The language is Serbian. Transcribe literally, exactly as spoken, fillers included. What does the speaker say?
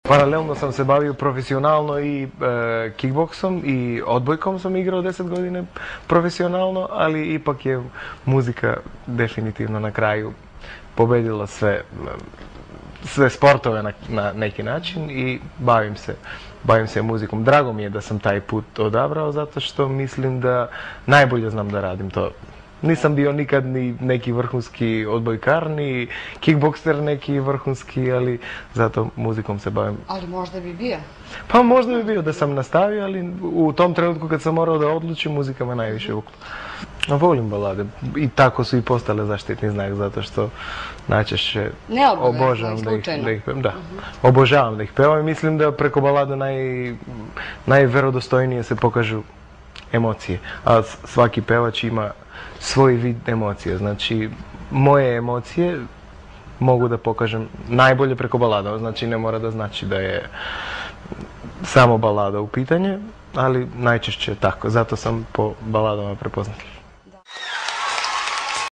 Paralelno sam se bavio profesionalno i e, kickboksom i odbojkom sam igrao deset godine profesionalno, ali ipak je muzika definitivno na kraju pobedila sve, sve sportove na, na neki način i bavim se, bavim se muzikom. Drago mi je da sam taj put odabrao zato što mislim da najbolje znam da radim to. Nisam bio nikad ni neki vrhunski odbojkar, ni kickbokser neki vrhunski, ali zato muzikom se bavim. Ali možda bi bio? Pa možda bi bio da sam nastavio, ali u tom trenutku kad sam morao da odlučim, muzika me najviše vukla. Volim balade i tako su i postale zaštitni znak, zato što najčešće obožavam da ih, da ih pevam. Da, obožavam da ih pevam i mislim da preko balada naj, najverodostojnije se pokažu emocije, a svaki pevač ima svoj vid emocije. Znači, moje emocije mogu da pokažem najbolje preko balada. Znači, ne mora da znači da je samo balada u pitanje, ali najčešće je tako. Zato sam po baladama prepoznatljiv.